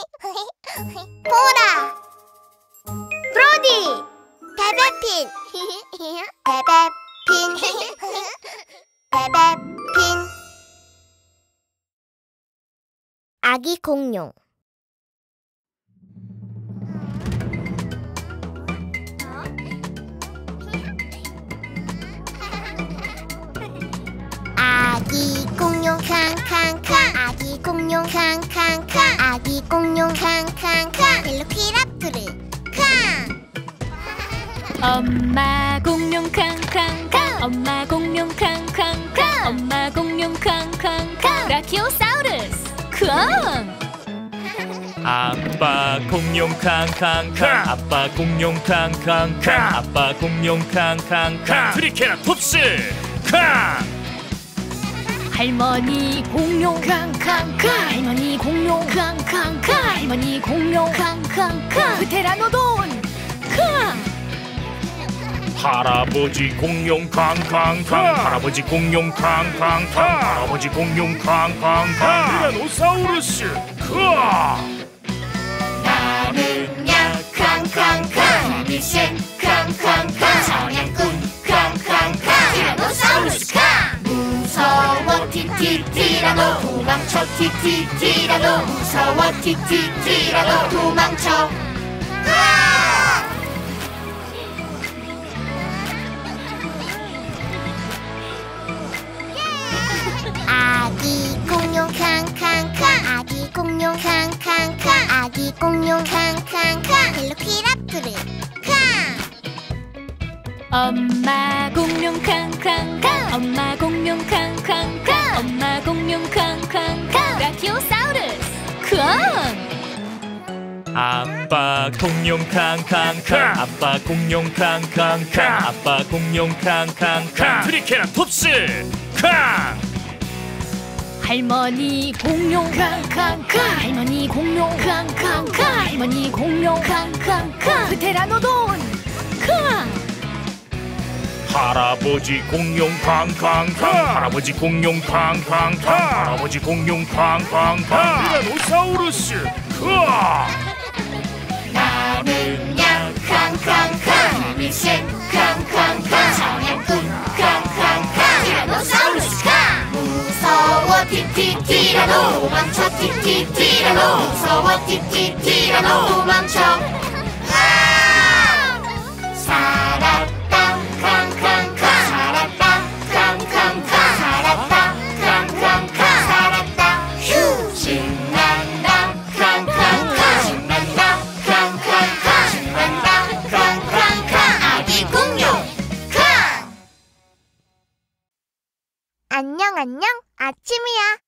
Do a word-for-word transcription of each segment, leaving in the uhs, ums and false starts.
보라! 브로디! 베베핀! 베베핀! 베베핀! 아기 공룡. 아기 공룡 캉캉캉, 아기 공룡 캉캉캉, 아기 공룡 캉캉캉, 벨로키랍토르 캉. 엄마 공룡 캉캉캉, 엄마 공룡 캉캉캉, 엄마 공룡 캉캉캉, 브라키오사우루스 캉. 아빠 공룡 캉캉캉, 아빠 공룡 캉캉캉, 아빠 공룡 캉캉캉, 트리케라톱스 캉. 할머니 공룡 캉캉캉, 할머니 공룡 캉캉캉, 할머니 공룡 캉캉캉, 프테라노돈 캉. 할아버지 공룡 캉캉캉, 할아버지 공룡 캉캉캉, 할아버지 공룡 캉캉캉, 티라노사우루스 캉. 나는 야 캉캉캉, 미셸 캉캉캉, 사냥꾼 캉캉캉, 티라노사우루스 캉. 무서워 티티 티라노, 도망쳐 티티 티라노, 무서워 티티 티라노, 도망쳐. 아기 공룡 캉캉캉, 아기 공룡 캉캉캉, 아기 공룡 캉캉캉, 벨로키랍토르 캉. 엄마 공룡 캉캉캉, 엄마 공룡 캉캉캉, 엄마 공룡 캉캉캉, 브라키오사우루스 캉. 아빠 공룡 캉캉캉, 아빠 공룡 캉캉캉, 아빠 공룡 캉캉캉, 트리케라톱스 캉. 할머니 공룡 캉캉캉, 할머니 공룡 캉캉캉, 할머니 공룡 캉캉캉, 프테라노돈 캉. 할아버지 공룡 캉캉캉, 할아버지 공룡 캉캉캉, 할아버지 공룡 캉캉캉, 티라노사우루스 캉. 나는 야 캉캉캉, 미셸 캉캉캉, 사냥꾼 캉캉캉, 티라노사우루스 캉. 무서워 티티 티라노, 도망쳐 티티 티라노, 무서워 티티 티라노, 도망쳐. 살았다 캉캉캉, 살았다 캉캉캉, 살았다 캉캉캉, 살았다. 휴 신난다 캉캉캉, 신난다 캉캉캉, 신난다 캉캉캉, 아기 공룡 캉. 안녕 안녕, 아침이야.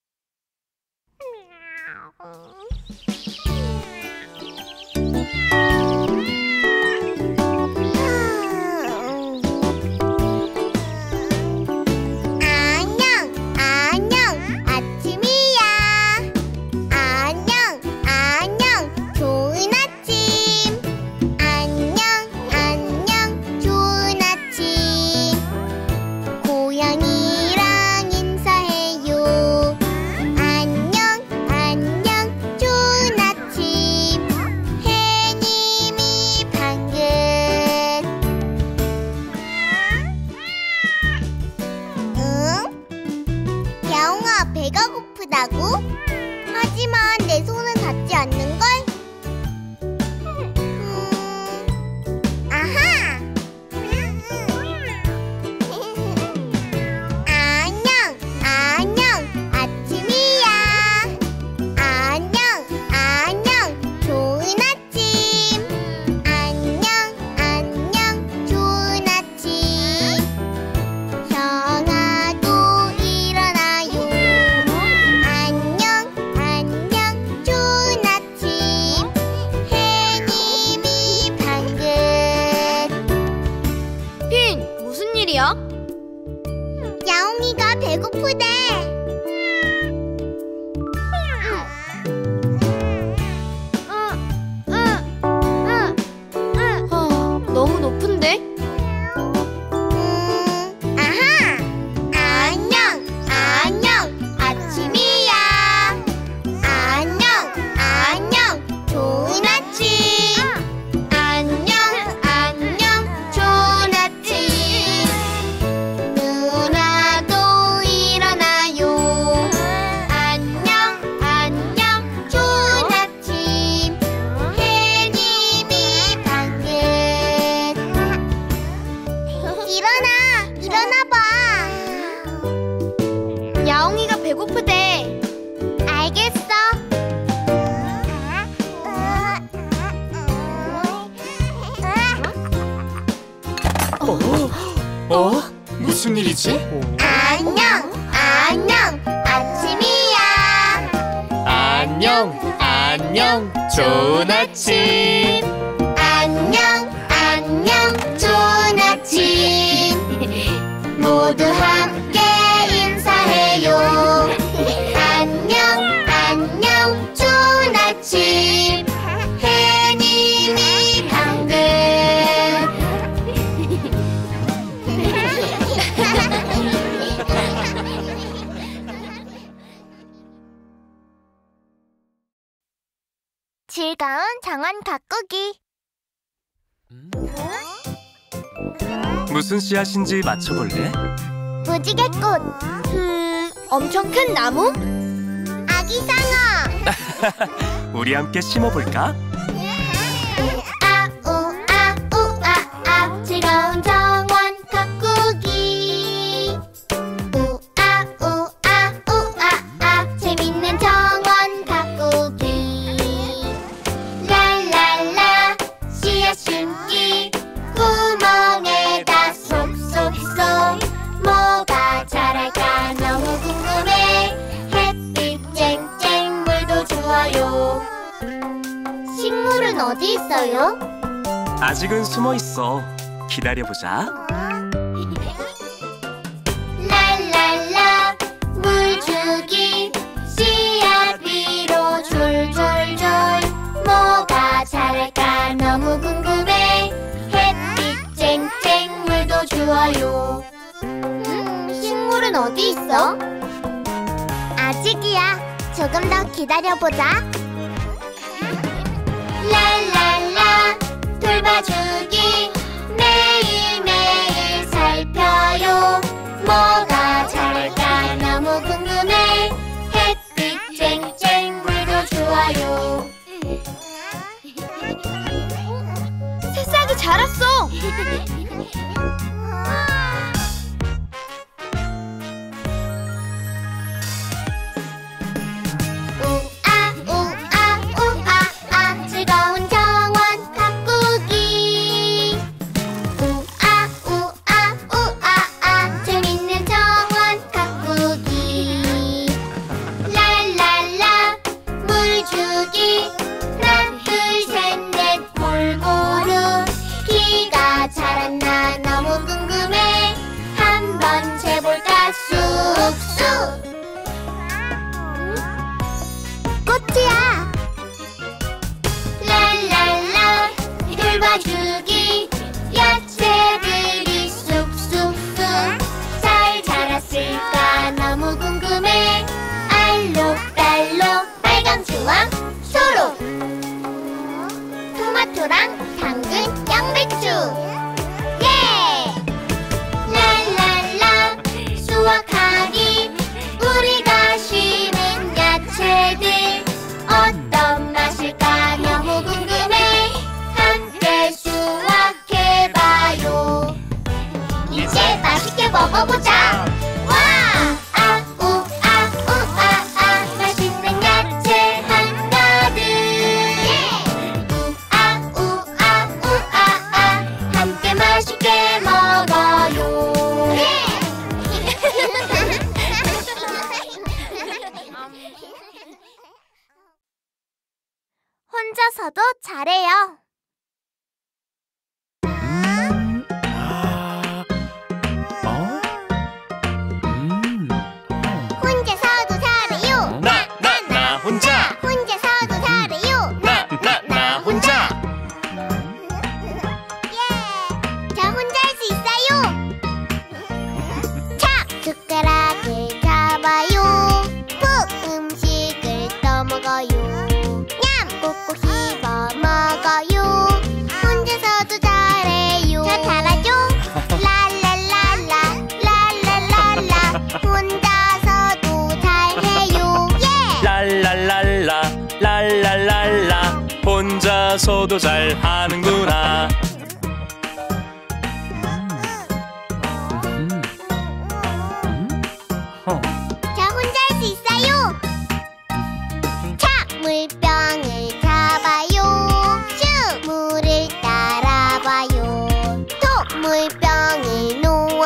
배가 고프다고? 하지만 내 손은 닿지 않는걸? 음... 아하! 안녕, 안녕, 아침이야. 안녕, 안녕, 좋은 아침. 안녕, 안녕, 좋은 아침. 형아도 일어나요. 안녕, 안녕, 좋은 아침. 어? 무슨 일이지? 안녕, 안녕, 아침이야. 안녕, 안녕, 좋은 아침. 안녕, 안녕, 좋은 아침. 모두 함께 인사해요. 안녕, 안녕, 좋은 아침. 해님이 당근. 즐거운 정원 가꾸기. 무슨 씨앗인지 맞춰볼래? 무지개꽃. 음, 엄청 큰 나무? 아기 상어. 우리 함께 심어볼까? 우아우 아우아아 즐거운 정원 가꾸기. 우아우 아우아아 재밌는 정원 가꾸기. 랄랄라 씨앗 심기. 구멍에다 쏙쏙쏙. 뭐가 자랄까 너무 궁금해. 햇빛 쨍쨍 물도 좋아요. 식물은 어디 있어요? 아직은 숨어 있어. 기다려보자. 랄랄라 물 주기. 씨앗 위로 줄줄줄. 뭐가 자랄까 너무 궁금해. 햇빛 쨍쨍 물도 좋아요. 음, 식물은 어디 있어? 아직이야. 조금 더 기다려보자. 랄랄라 돌봐주기. 매일매일 살펴요. 뭐가 자랄까 너무 궁금해. 햇빛 쨍쨍 물도 좋아요. 새싹이 자랐어. 우아 우아 우아아 즐거운 정원 가꾸기. 우아 우아 우아아 재밌는 정원 가꾸기. 랄랄라 물 주기. 하나 둘 셋 넷 골고루. 키가 자랐나 너무 궁금해. 한번 재볼까 쑥쑥. 꽃이야. 랄랄라 돌봐주기. 야채들이 쑥쑥쑥. 잘 자랐을까 너무 궁금해. 알록달록 빨강 주황 초록. 토마토랑 당근 양배추. 예! 랄랄라 수확하기. 우리가 심은 야채들 어떤 맛일까 너무 궁금해. 함께 수확해봐요. 이제 맛있게 먹어보자. 와! 아, 우, 아, 우, 아, 아 맛있는 야채 한가득. 우아, 우아, 우아, 아 함께 맛있게 먹어요. 혼자서도 잘해요. 혼자서도 잘해요. 나, 나, 나 혼자. 혼자서도 잘해요. 나, 나, 나 혼자. 예. 저 혼자 할 수 있어요. 차! 숟가락을 잡아요. 푹 음식을 떠먹어요. 냠! 꼭꼭 씹어 먹어요. 혼자서도 잘해요. 저 잘하죠? 랄랄랄라 랄랄랄라 혼자서도 잘해요. 예! 랄랄랄라 랄랄랄라 혼자서도 잘하는구나. 저 혼자 할 수 있어요. 차! 물병을 잡아요. 슈! 물을 따라봐요. 톡! 물병을 놓아요.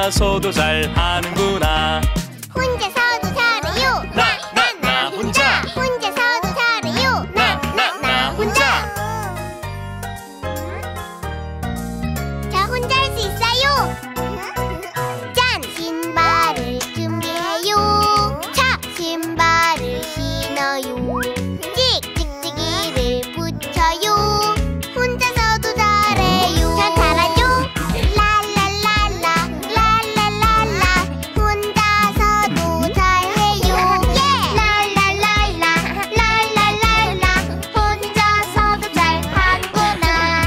혼자서도 잘 하는구나. 혼자서도 잘해요. 나, 나, 나 혼자. 혼자서도 잘해요. 나, 나, 나 혼자. 저 혼자 할 수 있어요. 짠! 신발을 준비해요. 차! 신발을 신어요. 찍! 찍찍이를 붙여요. 혼자서도 잘해요. 저 잘하죠? 랄랄랄라 랄랄랄라 혼자서도 잘해요. 예! 랄랄랄라 랄랄랄라 혼자서도 잘하구나.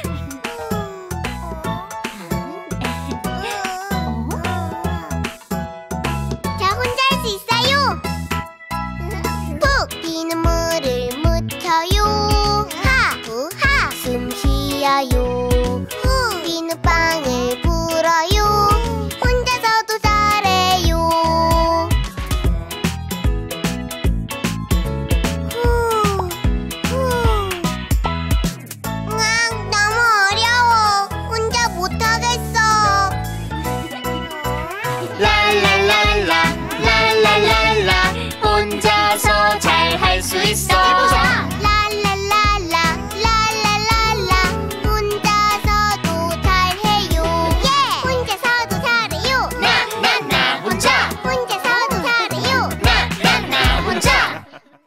저 혼자 할 수 있어요. 푹 비눗물을 묻혀요. 하후하 숨 쉬어요. 후 비눗방울 불어요. 혼자서도 잘해요. 후, 후. 으앙, 너무 어려워. 혼자 못하겠어. 랄랄랄라 랄랄랄라 혼자서 잘 할 수 있어. 랄랄랄라 랄랄랄라 혼자서도 잘해요. 예! 혼자서도 잘해요. 나, 나, 나 혼자. 혼자서도 잘해요. 나, 나, 나 혼자.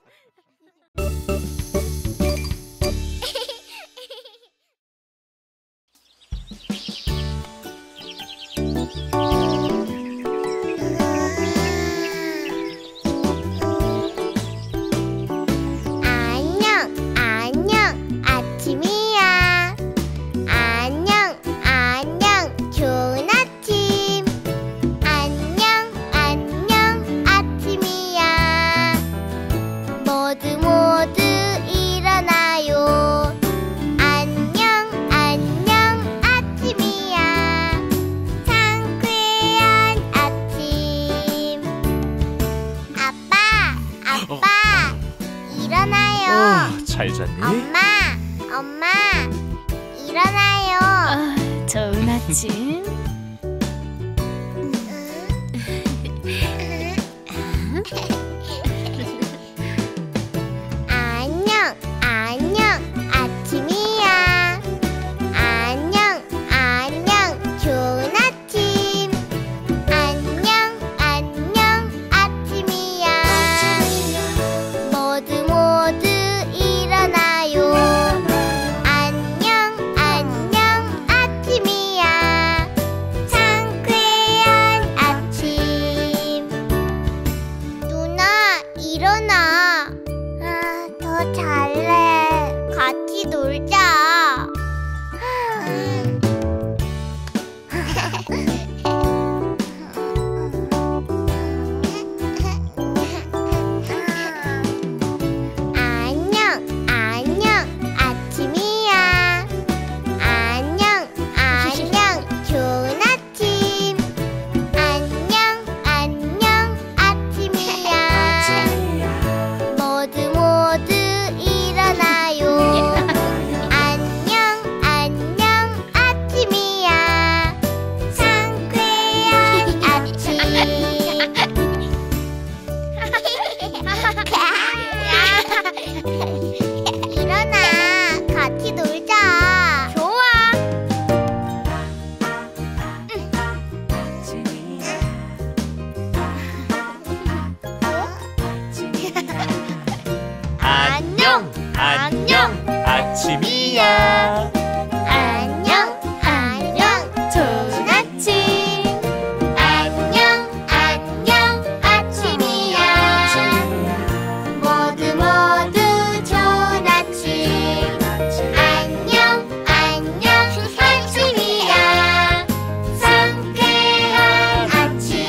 안녕, 안녕, 아침이야. 안녕, 안녕, 좋은 아침. 안녕, 안녕, 아침이야. 모두 모두 일어나요. 안녕, 안녕, 아침이야. 상쾌한 아침. 아빠, 아빠, 일어나요. 잘 잤니? 엄마, 엄마, 일어나요. 아, 좋은 아침. 안녕, 안녕, 아침이야. 안녕, 안녕, 좋은 아침. 안녕, 안녕, 아침이야. 모두 모두 일어나요. 안녕, 안녕, 아침이야. 상쾌한 아침. 누나, 일어나. 아, 더 잘래. 같이 놀자. 안녕, 안녕, 아침이야. 안녕, 안녕, 좋은 아침. 안녕, 안녕, 아침이야. 모두 모두 일어나요. 안녕, 안녕, 아침이야. 상쾌한 아침. 일어나, 같이 놀자. 좋아. 안녕, 안녕, 아침이야. 안녕, 안녕, 좋은 아침. 안녕, 안녕, 아침이야. 모두 모두 좋은 아침. 안녕, 안녕, 아침이야. 상쾌한 아침.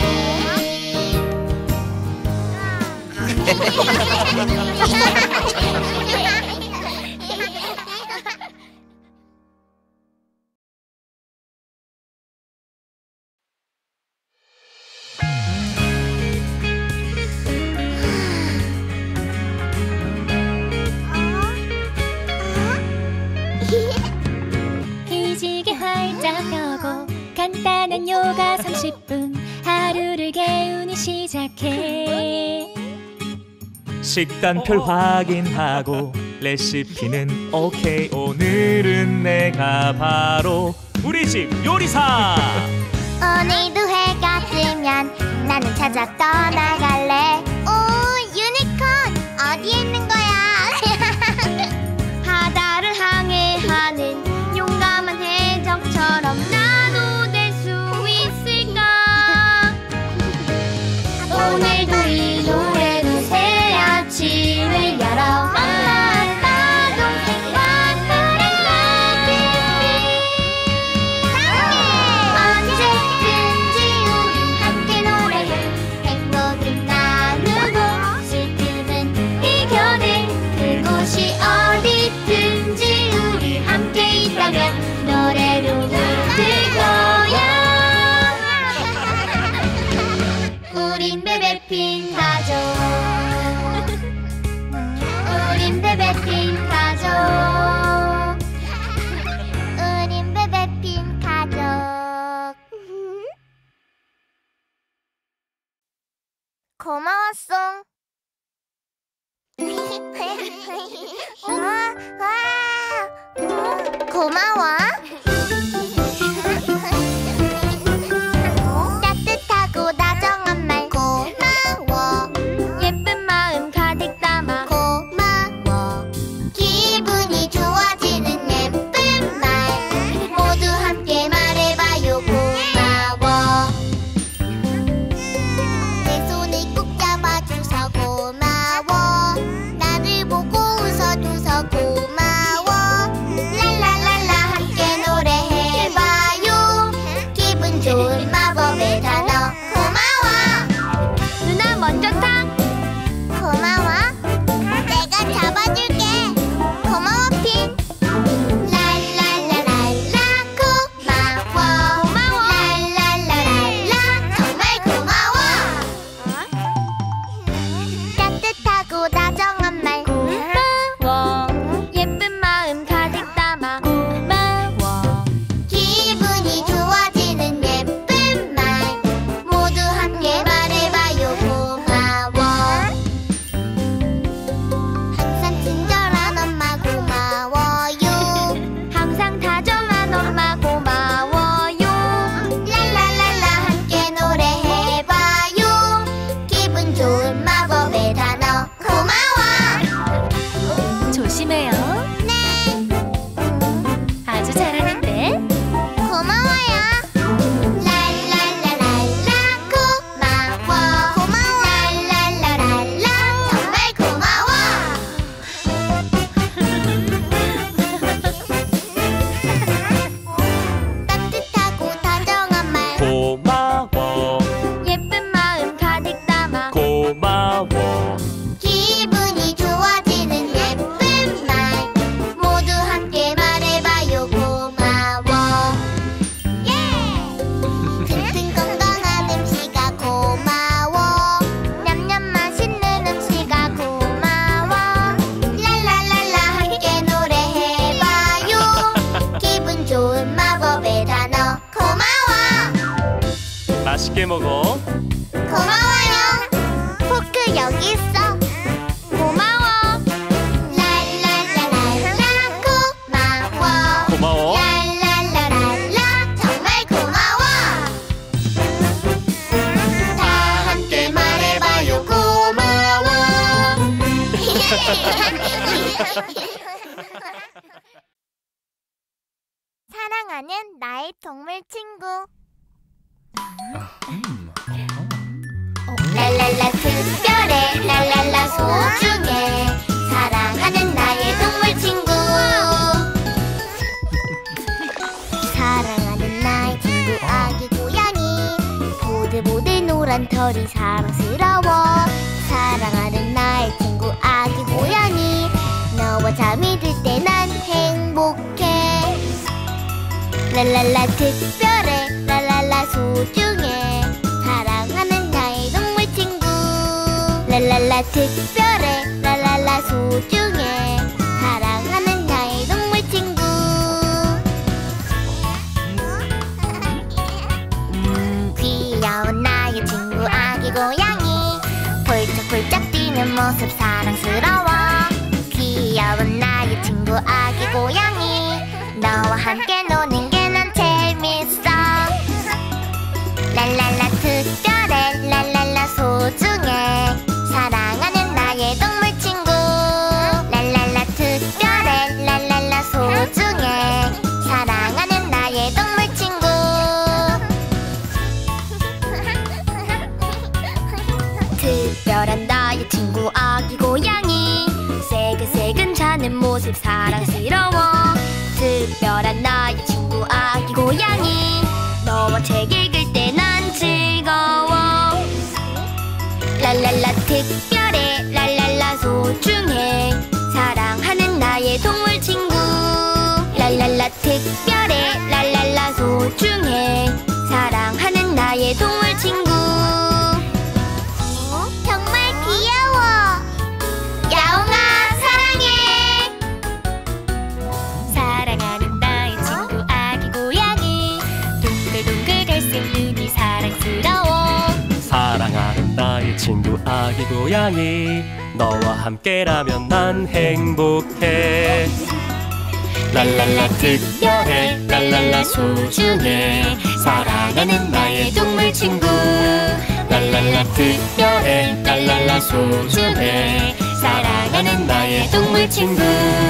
기지개 활짝 펴고 간단한 요가 삼십 식단표 확인하고 레시피는 오케이. 오늘은 내가 바로 우리 집 요리사. 오늘도 해가 뜨면 나는 찾아 떠나갈래. 오, 유니콘 어디에 있는 거야? 바다를 항해하는 용감한 해적처럼 나도 될 수 있을까? 오늘도 이 노래로 새 아침을 열어. 엄마, 아빠, 동생과 언제든지 우린 함께 노래해. 행복은 나누고 슬픔은 이겨내. 그곳이 어디든지 우리 함께 있다면 노래로 부를 거야. 우린 베베핀 가족. 우린 베베핀 가족. 우린 베베핀 가족. 고마웠어. 와, 와, 음, 고마워. 따뜻하고 다정한 말 고마워. 예쁜 마음 가득 담아. 고마워. 기분이 좋아지는 예쁜 말 모두 함께 말해봐요. 고마워. 내 손을 꼭 잡아줘서 고마워. 나를 보고 웃어줘서 고마워. 랄랄랄라 함께 노래해봐요. 기분 좋은 마법의 단어 고마워. 누나 먼저 타. 고마워. 내가 잡아줄게. 고마워 핀. 랄랄라랄라 고마워. 고마워. 랄랄라랄라 정말 고마워. 따뜻하고 다정한 말 고마워. 예쁜 마음 가득 담아. 고마워. 기분이 좋아지는 예쁜 말 모두 함께 말해봐요. 고마워. 항상 친절한 엄마 고마워요. 항상 다정한 엄마 고마워요. 랄랄랄라 함께 노래해봐요. 기분 좋은 마법의 단어 고마워. 조심해요. 네, 아주 잘하는데. 고마워요. 랄랄라랄라 고마워. 고마워. 랄랄라랄라 정말 고마워. 따뜻하고 다정한 말 고마워. 예쁜 마음 가득 담아. 고마워. 기분이 좋아지는 예쁜 말 모두 함께 말해봐요. 고마워. 예! 튼튼 건강한 음식아 고마워. 냠냠 맛있는 음식아 고마워. 랄랄랄라 함께 노래해봐요. 기분 좋은 마법의 단어 고마워. 맛있게 먹어. 고마워요. 포크 여기 있어. 고마워. 랄랄라랄라 고마워. 고마워. 랄랄라랄라 정말 고마워. 다 함께 말해봐요. 고마워. 사랑하는 나의 동물 친구. 랄랄라 특별해. 랄랄라 소중해. 사랑하는 나의 동물 친구. 사랑하는 나의 친구 아기 고양이. 보들보들 노란 털이 사랑스러워. 사랑하는 나의 친구 아기 고양이. 너와 잠이 들 때 난 행복해. 랄랄라 특별해. 랄랄라 소중해. 사랑하는 나의 동물 친구. 랄랄라 특별해. 랄랄라 소중해. 사랑하는 나의 동물 친구. 음, 귀여운 나의 친구 아기 고양이. 폴짝폴짝 뛰는 모습 사랑 친구 아기 고양이 너와 함께 노는 게 난 재밌어 랄랄라 특별해 랄랄라 소중해 사랑하는 나의 동물 친구 랄랄라 특별해 랄랄라 소중해 사랑하는 나의 동물 친구 특별한 나의 친구 아기 고양이 새근새근 자는 모습 사랑스러워 특별한 나의 친구 아기 고양이 너와 책 읽을 때 난 즐거워 랄랄라 특별해 랄랄라 소중해 사랑하는 나의 동물 친구 랄랄라 특별해 랄랄라 소중해 사랑하는 나의 동물 친구 정말 귀여워 야옹아 사랑해 사랑하는 나의 친구 아기 고양이 동글동글 갈색 눈이 사랑스러워 사랑하는 나의 친구 아기 고양이 너와 함께라면 난 행복해 랄랄라 특별해 랄랄라 소중해 사랑하는 나의 동물 친구 랄랄라 특별해 랄랄라 소중해 사랑하는 나의 동물 친구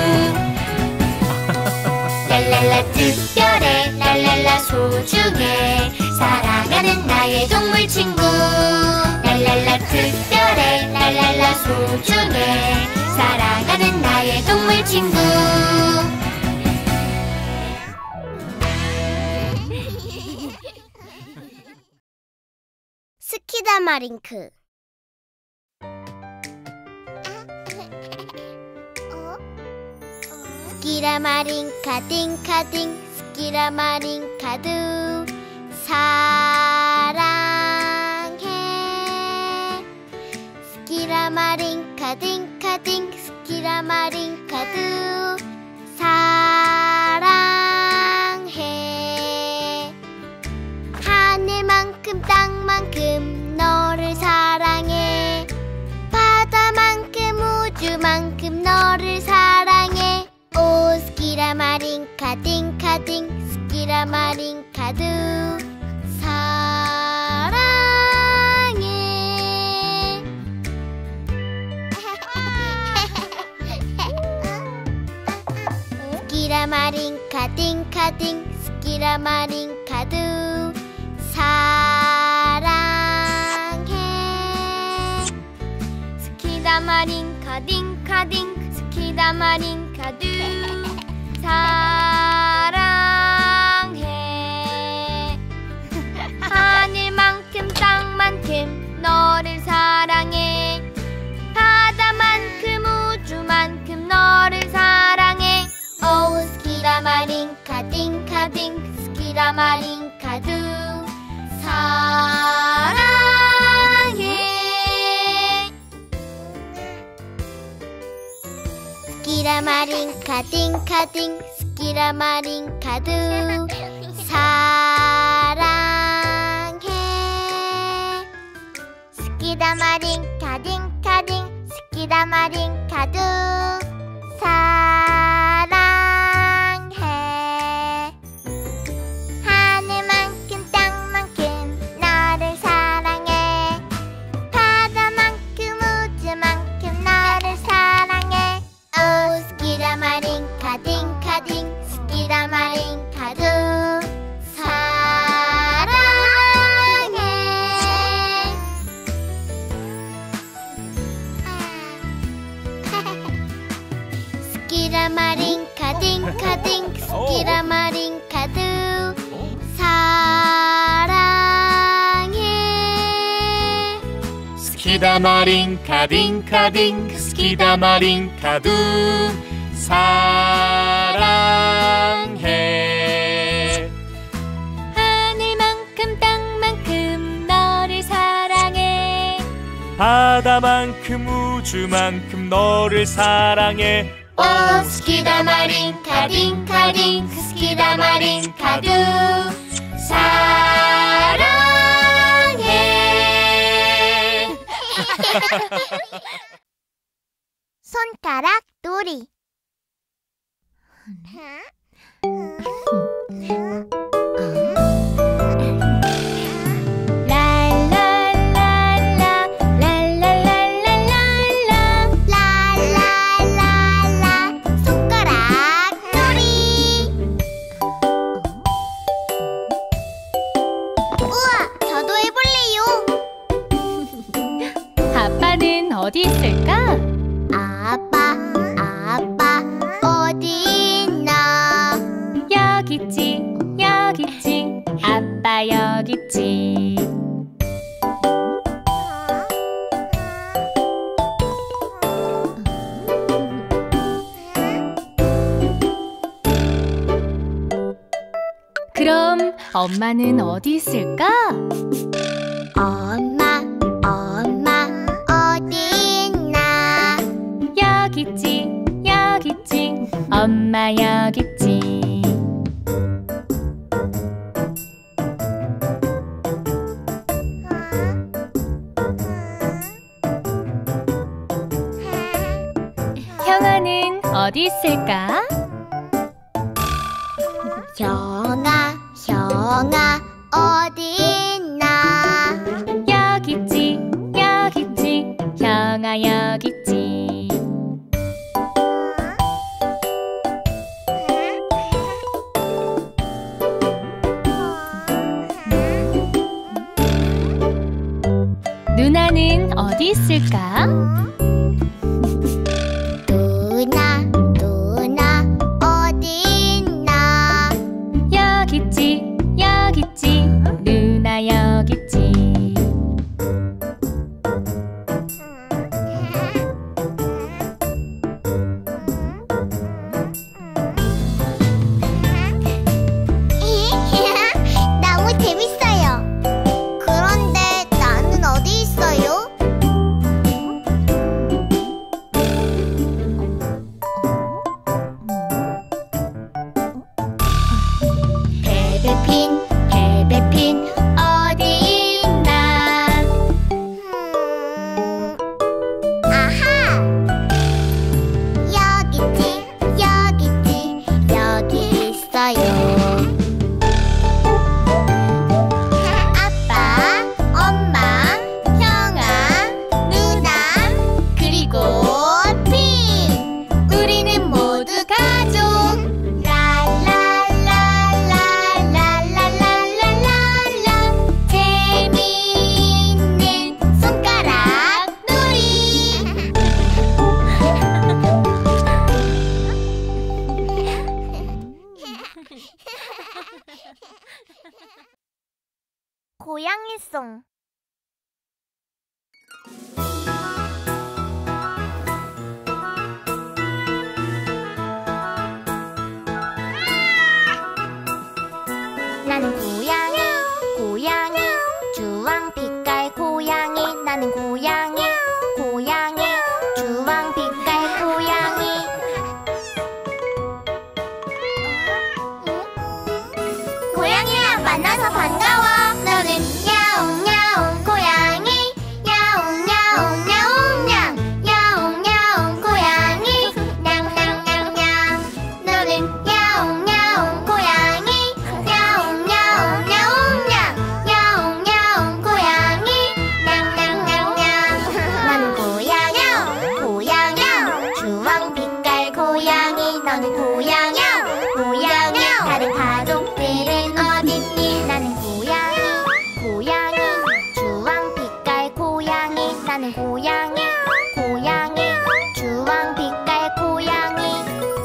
랄랄라 특별해 랄랄라 소중해 사랑하는 나의 동물 친구 랄랄라 특별해 랄랄라 소중해 사랑하는 나의 동물 친구 스키다마링크 스키라마링카 딩카딩 스키라마링카두 사랑해 스키라마링카 딩카딩 스키라마링카두 사랑해 하늘만큼 땅만큼 너를 사랑해 바다만큼 우주만큼 너를 사랑해 오 스키라마링카 딩카딩 스키라마링카두 사랑해 스키라마링카 딩카딩 스키라마링카두 사랑해 스키다마링카 딩카딩 스키다마링카두 사랑해 하늘만큼 땅만큼 너를 사랑해 바다만큼 우주만큼 너를 사랑해 오 스키라마링카 딩카딩 스키라마링카두 사랑해 스키라마링카 딩카딩 스키라마링카두 사랑해 스키다마링카 딩카딩 스키다마링카두 사랑해 하늘만큼 땅만큼 너를 사랑해 바다만큼 우주만큼 너를 사랑해 오 스키라마링카 딩카딩 스키라마링카두 사랑해 스키라마링카 딩카딩 스키라마링카두 사랑해 스키다마링카 딩카딩 스키다마링카두 사랑해 하늘만큼 땅만큼 너를 사랑해 바다만큼 우주만큼 너를 사랑해 오 스키다마링카 딩카딩 스키다마링카두 사랑해 손가락 놀이 어디 있을까? 아빠, 아빠, 어디 있나? 여기 있지, 여기 있지, 아빠 여기 있지. 그럼 엄마는 어디 있을까? 엄마, 엄마, 어디 있나? 여기 있지, 여기 있지, 엄마 여기 있지. 형아는 어디 있을까? 형아, 형아, 어디 있나? 여기 있지, 여기 있지, 형아 여기 있지. 누나는 어디 있을까? 누나, 누나, 어디 있나? 여기 있지, 여기 있지, 누나 여기 있지. 너무 재밌어요. 그런데 나는 어디 있어요? 베베핀, 베베핀, 어디 있나? 음, 아하! 여기 있지, 여기 있지, 여기 있어요. 아빠, 엄마, 형아, 누나, 그리고 핀! 우리는 모두 가족! 랄랄랄랄랄랄랄랄라 재미있는 손가락 놀이! 고양이송. 나는 고양이, 고양이, 주황빛깔 고양이. 나는 고양이, 고양이, 주황빛깔 고양이. 고양이야, 만나서 반가워. 너는 야옹 야옹 고양이, 야옹 야옹 야옹냥, 야옹 야옹 고양이, 냥냥냥냥. 너는 야옹 야옹 고양이, 야옹 야옹 야옹냥, 야옹 야옹 고양이, 냥냥냥냥. 나는 고양이, 고양이, 주황빛깔 고양이. 너는 고양이, 고양이, 다른 가족들은 어딨니? 나는 고양이, 고양이, 주황빛깔 고양이. 나는 고양이, 고양이, 주황빛깔 고양이.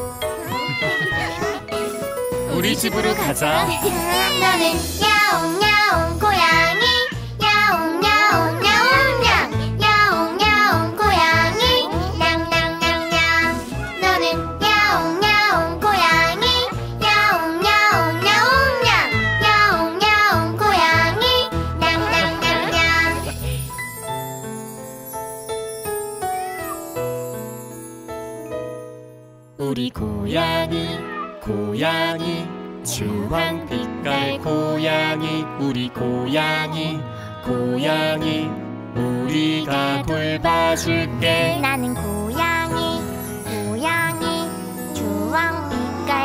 우리 집으로 가자. 너는 야옹 야옹 고양이, 야옹 야옹 야옹냥, 야옹 야옹 고양이, 냥냥냥냥. 너는 야옹 야옹 고양이, 야옹 야옹 야옹냥, 야옹 야옹 고양이, 냥냥냥냥. 우리 고양이, 고양이, 주황빛깔 고양이. 우리 고양이, 고양이, 우리가 돌봐줄게. 나는 고양이, 고양이, 주황빛깔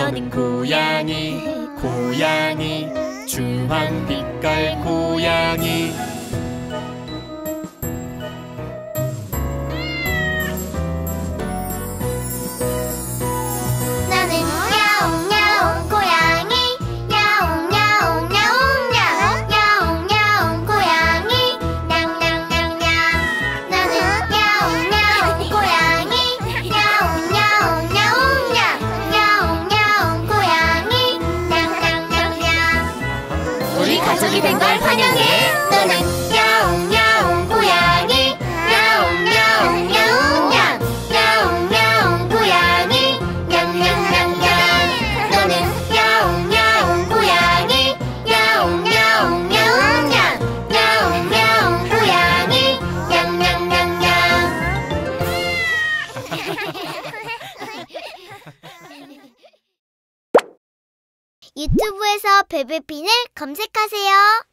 너는 고양이 고양이 주황빛깔 고양이 나는 야옹야옹 고양이 야옹야옹 야옹야옹 야옹야옹 고양이 냥냥냥냥 나는 야옹야옹 고양이 야옹야옹 야옹냥 야옹야옹 고양이 냥냥냥냥 우리 가족이 된 걸 환영해. 너는 야옹야옹 고양이 야옹야옹 야옹냥 야옹야옹 고양이 냥냥냥냥 너는 야옹야옹 고양이 야옹야옹 야옹냥 야옹야옹 고양이 냥냥냥냥 유튜브에서 베베핀을 검색하세요.